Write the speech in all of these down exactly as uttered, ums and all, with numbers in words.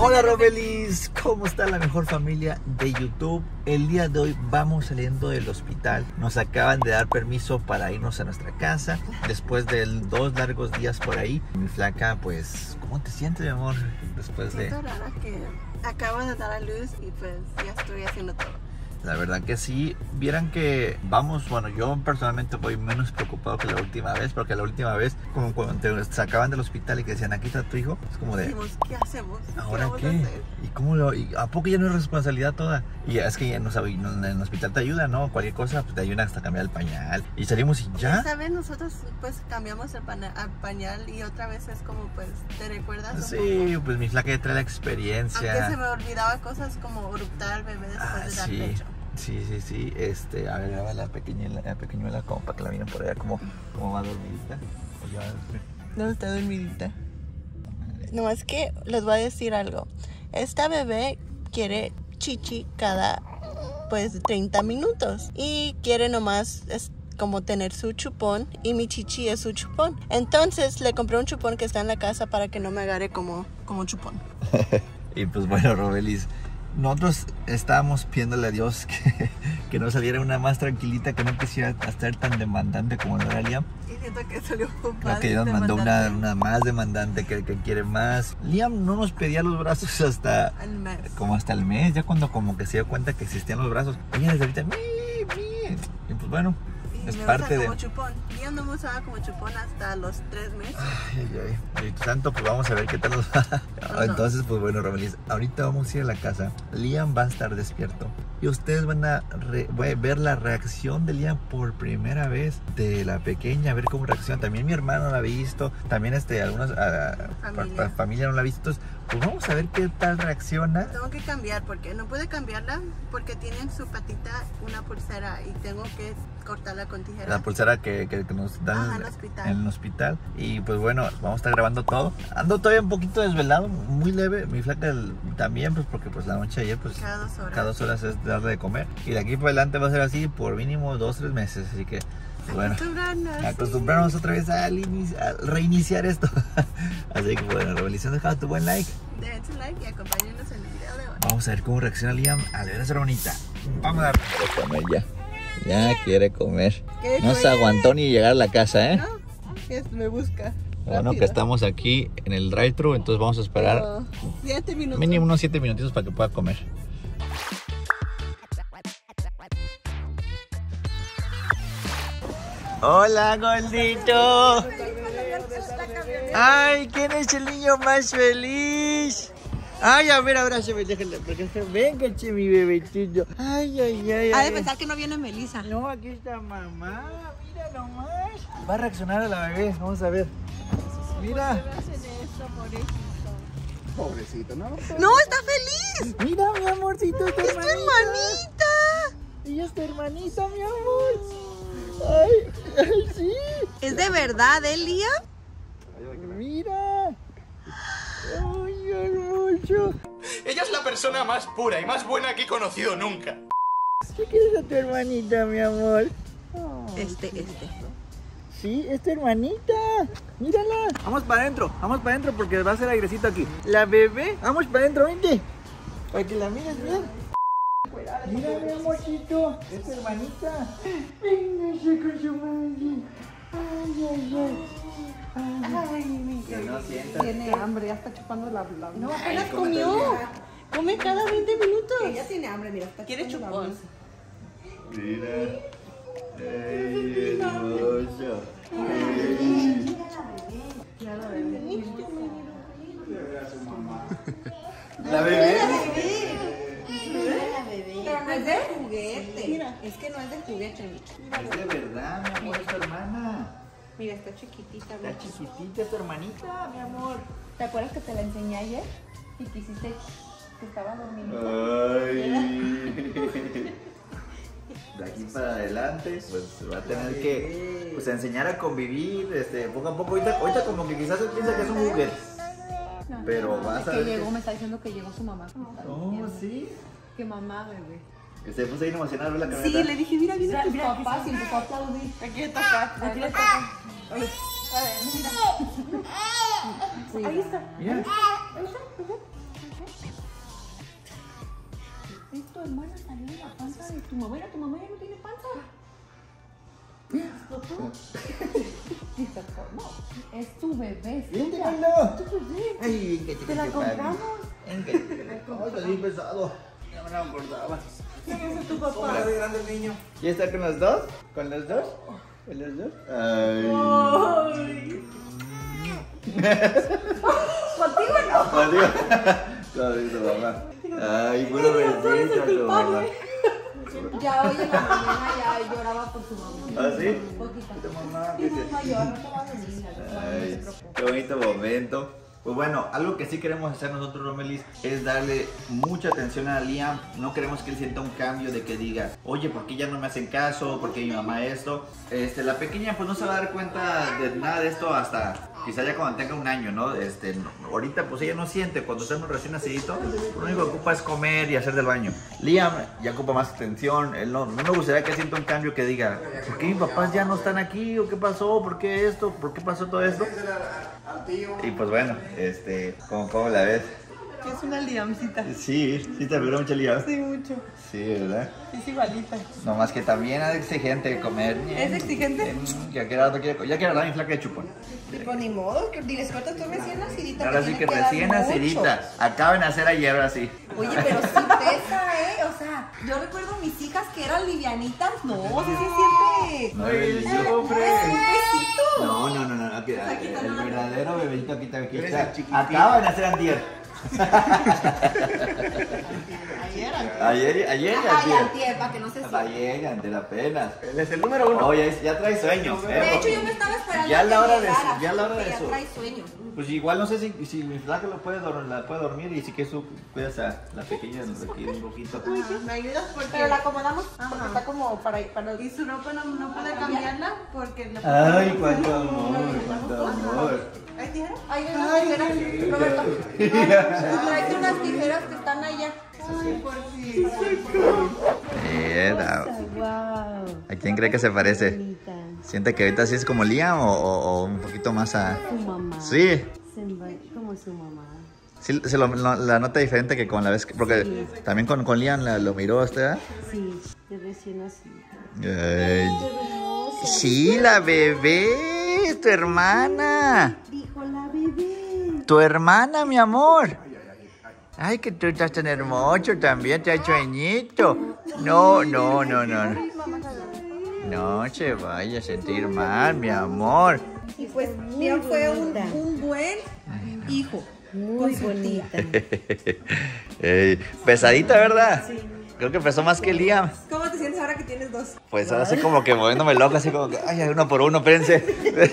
Hola Robelis, ¿cómo está la mejor familia de YouTube? El día de hoy vamos saliendo del hospital. Nos acaban de dar permiso para irnos a nuestra casa después de dos largos días por ahí. Mi flaca, pues, ¿cómo te sientes, mi amor? Después de... Siento rara que acabo de dar a luz y pues ya estoy haciendo todo. La verdad que sí, vieran que vamos, bueno, yo personalmente voy menos preocupado que la última vez, porque la última vez, como cuando te sacaban del hospital y que decían, aquí está tu hijo, es como de... Dijimos, ¿qué hacemos? ¿Ahora ¿Qué? qué? Vamos a hacer? ¿Y cómo lo, y a poco ya no es responsabilidad toda? Y es que en, los, en el hospital te ayuda, ¿no? Cualquier cosa, pues te ayudan hasta cambiar el pañal. Y salimos y ya. Esta vez nosotros pues cambiamos el pana- al pañal y otra vez es como pues, ¿te recuerdas? un Sí, poco? pues mi flaca ya trae la experiencia. Aunque se me olvidaba cosas como oruptar al bebé después Ah, de dar sí. pecho. Sí, sí, sí, este, a ver, graba la pequeñuela, la pequeñuela como para que la miren por allá, como, como va dormidita. O ya va a dormir. No, está dormidita. No, es que les voy a decir algo. Esta bebé quiere chichi cada, pues, treinta minutos. Y quiere nomás, es como tener su chupón. Y mi chichi es su chupón. Entonces, le compré un chupón que está en la casa para que no me agarre como, como chupón. Y pues bueno, Robelis, nosotros estábamos pidiéndole a Dios que, que no saliera una más tranquilita, que no quisiera estar tan demandante como lo era Liam. Y siento que salió un Creo que Dios mandó una, una más demandante, que, que quiere más. Liam no nos pedía los brazos hasta al mes. como hasta el mes, ya cuando como que se dio cuenta que existían los brazos. Ella desde ahorita, mi, mi. Y pues bueno, Y es me parte usa de... como chupón. Yo no me usaba como chupón hasta los tres meses. Ay, ay, ay. Y tanto, pues vamos a ver qué tal nos va. no. Entonces, pues bueno, Robelis, ahorita vamos a ir a la casa. Liam va a estar despierto. Y ustedes van a re- ver la reacción de Liam por primera vez, de la pequeña, a ver cómo reacciona. También mi hermano la ha visto, también este, algunos uh, Familia. fa- fa- familia no la ha visto. Entonces, pues vamos a ver qué tal reacciona. Tengo que cambiar porque no puede cambiarla porque tiene en su patita una pulsera y tengo que cortarla con tijera. La pulsera que, que, que nos dan Ajá, en, en el hospital. en el hospital. Y pues bueno, vamos a estar grabando todo. Ando todavía un poquito desvelado, muy leve. Mi flaca el- también, pues porque pues la noche de ayer, pues Cada dos horas. cada dos horas es darle de comer. Y de aquí para adelante va a ser así por mínimo dos, tres meses. Así que, pues, bueno, Acostumbrarnos. acostumbrarnos otra vez al inici- a reiniciar esto. Así que bueno, Revolución, deja tu buen like. Dejen su like y acompáñenos en el video de hoy. Vamos a ver cómo reacciona Liam al ver a su hermanita. Vamos a dar. Quiere comer ya. Ya quiere comer. ¿Qué No se comer? aguantó ni llegar a la casa, ¿eh? ¿No? Es- me busca. Bueno, Rápido. que estamos aquí en el drive-thru, entonces vamos a esperar Oh, siete minutos. mínimo unos siete minutitos para que pueda comer. Hola, gordito. Ay, ¿quién es el niño más feliz? Ay, a ver, abrázame, déjale, porque está... Venga, che, mi bebecito. Ay, ay, ay, Ha de ay. pensar que no viene Melissa. No, aquí está mamá, mira nomás. Va a reaccionar a la bebé, vamos a ver. Mira. Pobrecito, ¿no? ¡No, está feliz! Mira, mi amorcito, es tu ¡Es tu hermanita. hermanita! Ella es tu hermanita, mi amor. Ay, ay, sí. ¿Es de verdad, Elia? Mira. Ay, hermoso. Ella es la persona más pura y más buena que he conocido nunca. ¿Qué quieres a tu hermanita, mi amor? Este, este. Sí, es tu hermanita. Mírala. Vamos para adentro, vamos para adentro porque va a ser airecito aquí. La bebé, vamos para adentro, vente. Para que la mires bien. Mira, mi amorcito, es tu hermanita. Véngase con su madre. Ay, ay, ay. Ay, mi Que no sientas. Tiene hambre, ya está chupando la la- No, apenas comió. Come cada veinte minutos. Ella tiene hambre, mira. Quiere chupón. Mira. Ay, hermoso. La bebé. Pero no es de juguete. Mira, es que no es de juguete. Es de verdad, mi amor, es tu hermana. Mira, está chiquitita. La chiquitita, es tu hermanita, mi amor. ¿Te acuerdas que te la enseñé ayer? Y quisiste que estaba dormido. Ay. De aquí para adelante, pues va a tener que pues, enseñar a convivir, este, poco a poco. Ahorita, ahorita como que quizás él piensa que es un juguete. No, Pero no, vas es a que ver llegó, que- me está diciendo que llegó su mamá. me está Oh, diciendo. sí. Que mamá, bebé. Que se puso ahí emocionado a ver la Sí, camioneta. le dije, mira, Mira, mira tus mira, papás. papás y empezó a aplaudir. Aquí le toca. Aquí le toca. Sí. Ahí está. Mira. Es tu hermana salió en la panza de tu mamá. Mira, tu mamá ya no tiene panza. ¿Esto tú? Dice, no, es tu bebé. ¡Véndelo! Es tu bebé. Ay, que Te la compramos. Ay, está bien pesado. Ya me la acordaba. ¿Quién es tu papá? Hola, de grande el niño. ¿Ya está con los dos? ¿Con los dos? ¿Con los dos? Ay. Contigo no. Contigo. Contigo, mamá. Ay, puro besito, tu mamá. Ya hoy en la mañana ya lloraba por su mamá. ¿Ah, sí? Un poquito. Tu mamá, Sí, dice. no mayor, no te va a venir. Ay, qué bonito momento. Pues bueno, algo que sí queremos hacer nosotros, Romelis, es darle mucha atención a Liam. No queremos que él sienta un cambio de que diga, oye, ¿por qué ya no me hacen caso? ¿Por qué mi mamá esto? Este, la pequeña pues no se va a dar cuenta de nada de esto hasta quizá ya cuando tenga un año, ¿no? Este, no, ahorita pues ella no siente, cuando estamos recién nacidito, lo único que ocupa es comer y hacer del baño. Liam ya ocupa más atención, él no, no me gustaría que sienta un cambio que diga, ¿por qué mis papás ya no están aquí? ¿O qué pasó? ¿Por qué esto? ¿Por qué pasó todo esto? Y pues bueno, este, ¿cómo, cómo la ves? Es una liamcita. Sí, sí te figura mucho Liam. Sí, mucho. Sí, ¿verdad? Es igualita. No más que también es exigente comer. ¿Es exigente? Mm, Ya quiero, quiero, ya quiero dar mi flaca de chupón. Tipo, ni modo, que diles corta tú recién nacidita. Ahora sí tiene que dar recién mucho. nacidita. Acaban de hacer ayer, ahora sí. Oye, pero sí pesa, ¿eh? O sea, yo recuerdo mis hijas que eran livianitas. No, sí se siente. Ay, Es un besito. No, no, no, no. Aquí, el verdadero bebecito aquí está. Aquí está. Acaban de hacer antier. Ayer, Ayer, ayer, Ay, antier. antier, para que no se sienta. Ayer, antier apenas. Él es el número uno. Oye, ya trae sueño. De hecho, yo me estaba esperando Ya a a la que hora de llegara, eso, ya a la hora de porque eso. Ya trae sueño. Pues igual no sé si, si mi flaca lo puede, dor- la puede dormir y si que eso cuidas a la pequeña aquí un poquito. ¿Me ayudas? Porque... Pero la acomodamos Ajá. porque está como para, para Y su ropa no, no puede cambiarla porque... La... Ay, cuánto amor, cuánto amor. ¿Hay tijeras? Hay unas tijeras, Roberto. Tráete unas tijeras que están allá. Ay, por fin. Mira, Wow. ¿a quién cree que se parece? ¿Siente que ahorita sí es como Liam o, o- o un poquito más a...? Su mamá. Sí, Como su mamá. sí se lo- lo- la nota diferente que con la vez que... Porque también con, con Liam la, lo miró usted, ¿eh? Sí, de recién así. Ay. Sí, la bebé, tu hermana. Dijo la bebé. Tu hermana, mi amor. Ay, que tú estás tan hermoso también, te ha hecho añito. No, no, no, no. No se vaya a sentir mal, mi amor. Y pues, Liam fue un, un buen hijo. Muy bonita. Ey, pesadita, ¿verdad? Sí. Creo que pesó más que Liam. ¿Cómo te sientes ahora que tienes dos? Pues ahora así como que moviéndome loco, así como que, ay, uno por uno, espérense.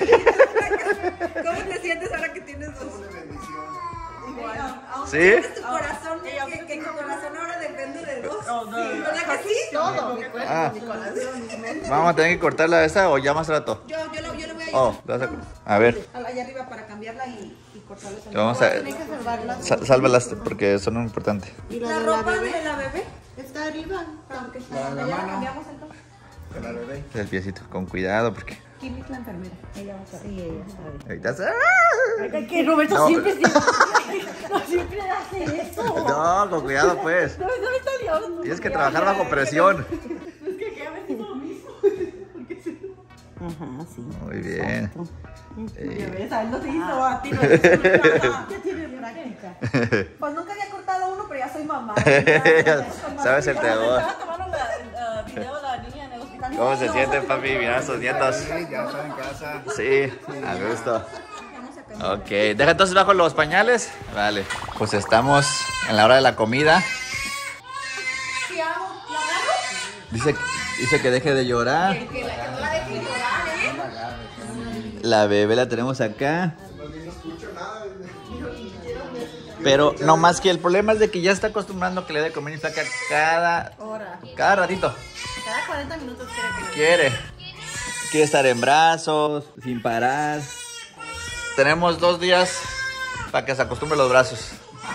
¿Cómo te sientes ahora que tienes dos? Igual. Aún ¿Sí? sientes tu corazón, que, que tu corazón ahora depende de dos. ¿Verdad que sí? Todo. Ah, vamos a tener que cortarla esa o ya más rato. Yo, yo, lo, yo le voy a Oh, ¿la vas a, a ver, allá arriba para cambiarla y, y cortarla también. vamos a... Hay que salvarla. sa- Sálvalas porque son importantes. ¿Y La la de la ropa bebé? de la bebé. Está arriba. Aunque está allá la cambiamos entonces. Con la bebé. El piecito, con cuidado porque... Kim es la enfermera. Ella va a saber. Sí, ella sabe. Ahorita se... Que Roberto No. siempre, no, siempre hace eso. No, con cuidado pues. No, no me está liando. Tienes que trabajar bajo presión. Es que a veces lo mismo. Ajá, sí. Muy bien. Ya ves, a él no se hizo, a ti no se hizo. Ya tiene práctica. Pues nunca había cortado uno, pero ya soy mamá. Sabes el terror. Estaba tomando la, uh, video de la niña en el hospital. ¿Cómo se siente, papi? Mirar a sus nietos. Sí, ya está en casa. Sí, a gusto. Ok, deja entonces bajo los pañales. Vale. Pues estamos en la hora de la comida. ¿Qué hago? ¿La agarro? Dice, dice que deje de llorar. Que, la, que no la deje llorar, ¿eh? La bebé la tenemos acá. Pero no más que el problema es de que ya está acostumbrando que le dé comer y saca cada, Hora. cada ratito. Cada cuarenta minutos quiere que Quiere. Quiere estar en brazos, sin parar. Tenemos dos días para que se acostumbre a los brazos.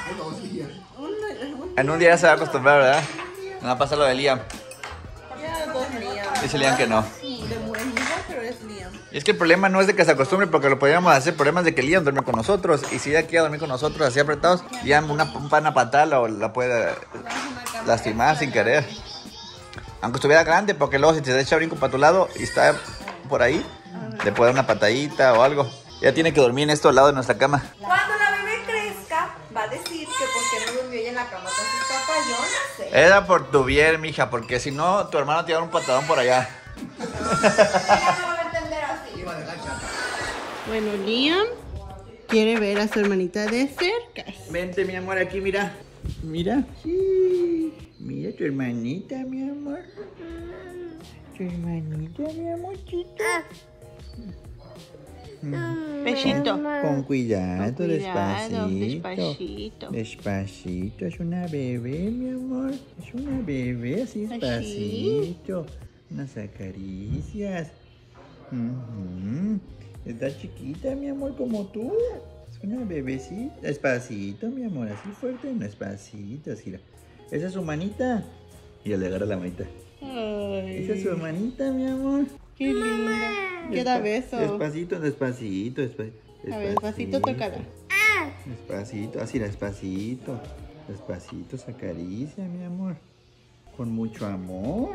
En un día ya se va a acostumbrar, ¿verdad? No va a pasar lo de Liam. Ya dos Liam. Dice Liam que no. De buen hijo, pero es Liam. Y es que el problema no es de que se acostumbre porque lo podríamos hacer. El problema es de que Liam duerme con nosotros. Y si ella quiere dormir con nosotros así apretados, ya una, un pana patal o la puede... lastimada sin querer. Aunque estuviera grande, porque luego si te echa brinco para tu lado y está por ahí, le puede dar una patadita o algo. Ya tiene que dormir en esto al lado de nuestra cama. Cuando la bebé crezca, va a decir que por qué no durmió ella en la cama con sus papás. Yo no sé. Era por tu bien, mija, porque si no, tu hermano te iba a dar un patadón por allá. Ella no va a entender así. Bueno, Liam quiere ver a su hermanita de cerca. Vente, mi amor, aquí, mira. Mira. Sí. Mira tu hermanita, mi amor. Tu hermanita, mi amorcito. Besito. Con cuidado, Con cuidado, despacito. despacito. Despacito, es una bebé, mi amor. Es una bebé, así despacito. Unas acaricias. Ujú. Está chiquita, mi amor, como tú. Es una bebecita. Despacito, mi amor, así fuerte, despacito, así. Esa es su manita. Y le agarra la manita. Ay, Esa es su manita, mi amor. qué linda. ¿Qué da beso? Despacito, despacito, despacito. A ver, despacito, tócala. Despacito, así, despacito. Despacito, se acaricia, mi amor. Con mucho amor.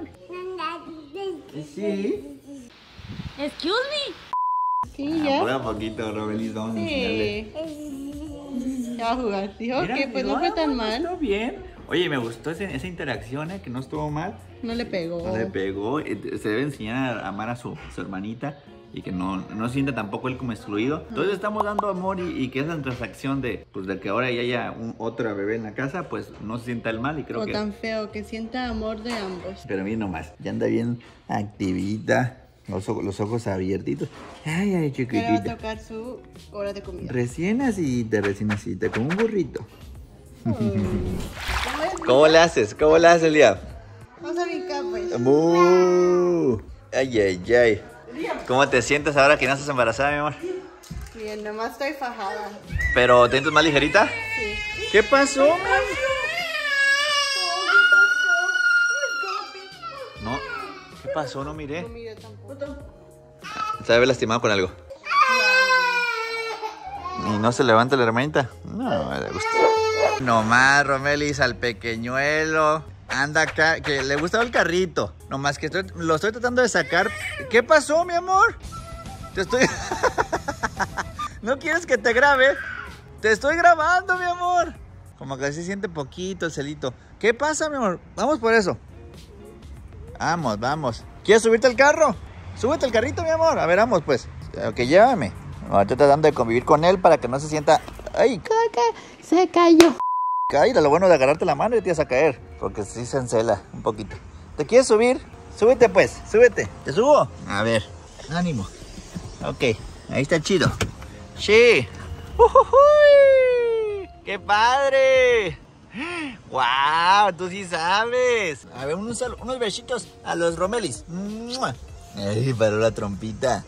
Sí. Excuse me. Sí, ya. Ahora poquito, Robelis, vamos a enseñarle. Sí. Ya va a jugar. Dijo Mira, que pues digo, no fue ah, tan bueno, mal. Estuvo bien. Oye, me gustó ese- esa interacción, ¿eh? Que no estuvo mal. No le pegó. No le pegó. Eh, Se debe enseñar a amar a su, su hermanita y que no, no se sienta tampoco él como excluido. Entonces estamos dando amor y, y que esa transacción de, pues, de que ahora ya haya un, otra bebé en la casa, pues no se sienta el mal y creo O que... tan feo, que sienta amor de ambos. Pero mira nomás, ya anda bien activita, los, ojos- los ojos abiertitos. Ay, ay, Ahora va a chiquitita. tocar su hora de comida. Recién nacida, recién nacida, como un burrito. Mm. ¿Cómo le haces? ¿Cómo le haces, Liam? Vamos a brincar, pues. Mu. Ay, ay, ay. ¿Cómo te sientes ahora que no estás embarazada, mi amor? Bien, nomás estoy fajada. ¿Pero te sientes más ligerita? Sí. ¿Qué pasó, mami? No. ¿Qué pasó? No miré. No mire tampoco. Se debe lastimado con algo. ¿Y no se levanta la hermanita? No, me gusta. Nomás, Romelis, al pequeñuelo. Anda acá, que le gusta el carrito. Nomás que estoy, lo estoy tratando de sacar. ¿Qué pasó, mi amor? Te estoy... ¿No quieres que te grabe? Te estoy grabando, mi amor. Como que se siente poquito el celito. ¿Qué pasa, mi amor? Vamos por eso. Vamos, vamos. ¿Quieres subirte al carro? Súbete al carrito, mi amor. A ver, vamos, pues. Ok, llévame. Ahora estoy tratando de convivir con él para que no se sienta... ¡Ay! Se cayó. Caída, lo bueno de agarrarte la mano y te vas a caer. Porque sí se encela un poquito. ¿Te quieres subir? Súbete, pues. Súbete. ¿Te subo? A ver. Ánimo. Ok. Ahí está chido. Sí. ¡Ujujuy! ¡Qué padre! ¡Wow! Tú sí sabes. A ver, unos, unos besitos a los Romelis. ¡Mua! ¡Ay, paró la trompita!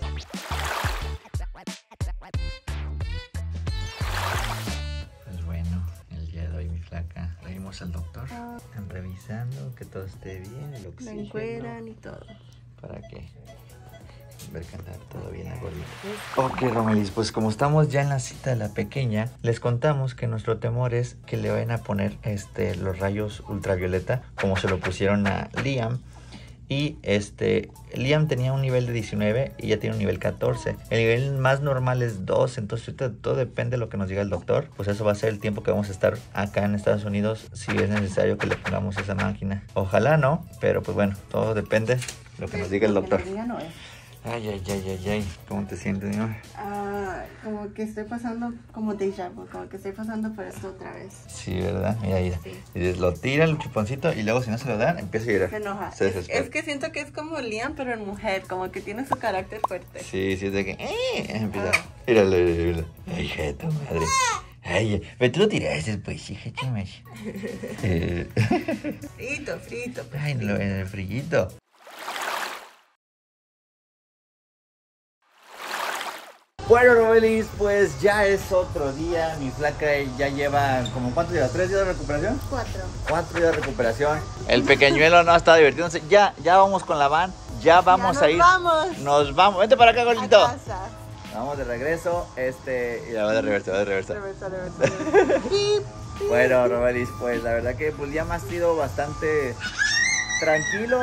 Pues bueno, el día de hoy, mi flaca, venimos al doctor. Están revisando que todo esté bien, el La oxígeno. encueran y todo. ¿Para qué? Ver cantar todo bien a gordito. Ok, Romelis, pues como estamos ya en la cita de la pequeña, les contamos que nuestro temor es que le vayan a poner este, los rayos ultravioleta, como se lo pusieron a Liam. Y este, Liam tenía un nivel de diecinueve y ya tiene un nivel catorce. El nivel más normal es dos, entonces ahorita todo depende de lo que nos diga el doctor. Pues eso va a ser el tiempo que vamos a estar acá en Estados Unidos, si es necesario que le pongamos esa máquina. Ojalá no, pero pues bueno, todo depende de lo que nos diga el doctor. Ay, ay, ay, ay, ay, ¿cómo te sientes, mi amor? Ah, como que estoy pasando como déjà vu, como que estoy pasando por esto otra vez. Sí, ¿verdad? Mira, mira. Sí. Y lo tira el chuponcito y luego si no se lo dan, empieza a llorar. Se enoja. Se Es, desespera. es que siento que es como Liam, pero en mujer, como que tiene su carácter fuerte. Sí, sí, es de que... Eh, empieza. Ah. Míralo, míralo. Ay, hija de tu madre. Ay, pero tú lo tiraste, pues, hija, chumas. Eh, Frito, frito. pues. Ay, en, lo- en el frillito. Bueno, Robelis, pues ya es otro día. Mi flaca ya lleva, como ¿cuánto lleva? ¿Tres días de recuperación? Cuatro. Cuatro días de recuperación. El pequeñuelo no está divirtiéndose. Ya, ya vamos con la van. Ya vamos Ya a nos ir. vamos. Nos vamos. Vente para acá, A gordito. casa. Vamos de regreso. Este. Y la va de reversa, va de reversa. Reversa, reversa, reversa. Beep. Bueno, Romelis, pues la verdad que pues, Liam ha sido bastante tranquilo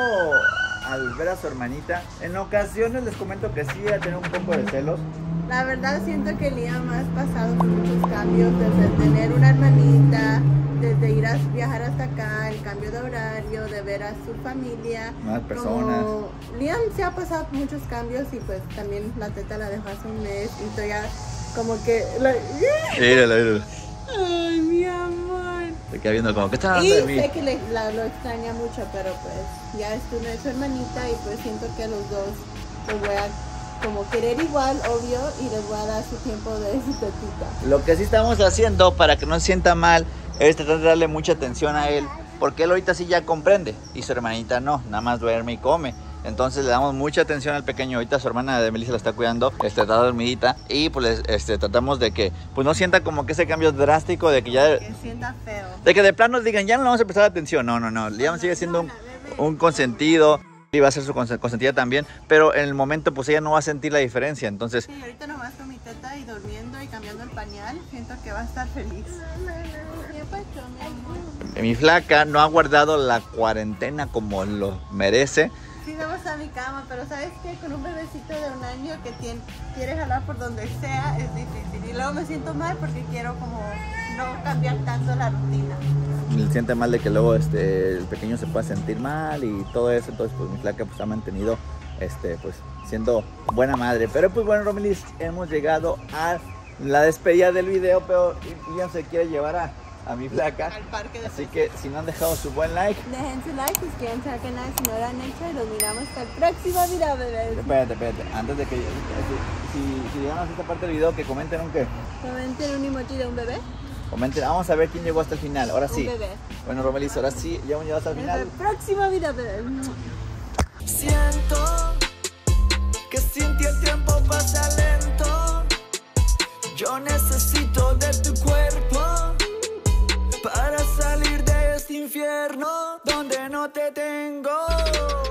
al ver a su hermanita. En ocasiones les comento que sí ha tenido un poco de celos. La verdad siento que Liam ha pasado por muchos cambios, desde tener una hermanita, desde ir a viajar hasta acá, el cambio de horario, de ver a su familia. Más personas. Como Liam se ha pasado por muchos cambios y pues también la teta la dejó hace un mes y todavía como que... La... Mírala, mírala. Ay, mi amor. Se queda viendo como que está Y hablando de mí. sé que le, la, lo extraña mucho, pero pues ya es tu, es su hermanita y pues siento que a los dos los voy a como querer igual, obvio, y les voy a dar su tiempo de su tetita. Lo que sí estamos haciendo para que no se sienta mal es tratar de darle mucha atención a él, porque él ahorita sí ya comprende y su hermanita no, nada más duerme y come. Entonces le damos mucha atención al pequeño. Ahorita su hermana de Melissa la está cuidando, este, está dormidita y pues este, tratamos de que pues no sienta como que ese cambio drástico de que ya... Que sienta feo. De que de plano digan, ya no le vamos a prestar atención. No, no, no, Liam sigue siendo un, un consentido. Y va a ser su consentida también, pero en el momento pues ella no va a sentir la diferencia, entonces... Sí, ahorita nomás con mi teta y durmiendo y cambiando el pañal, siento que va a estar feliz. ¿Qué pasó, mi amor? Mi flaca no ha guardado la cuarentena como lo merece. Sí, vamos a mi cama, pero ¿sabes qué? Con un bebecito de un año que tiene, quiere jalar por donde sea, es difícil. Y luego me siento mal porque quiero como no cambiar tanto la rutina. Le siente mal de que luego este, el pequeño se pueda sentir mal y todo eso, entonces pues mi flaca pues ha mantenido este, pues siendo buena madre. Pero pues bueno, Romelis, hemos llegado a la despedida del video, pero Liam se quiere llevar a, a mi flaca. Al parque de Así que si no han dejado su buen like, dejen su like, suscríbanse al canal si no lo han hecho y los miramos hasta el próximo video, bebés. espérate, espérate, antes de que si, si, si llegamos a esta parte del video, que comenten un qué. Comenten un emoji de un bebé. Comenten, vamos a ver quién llegó hasta el final, ahora sí. Un bebé. Bueno, Romelis, ahora sí, ya hemos llegado hasta el Hasta el final. próximo video, bebés. Siento que sin ti el tiempo pasa lento. Yo necesito de tu cuerpo para salir de este infierno donde no te tengo.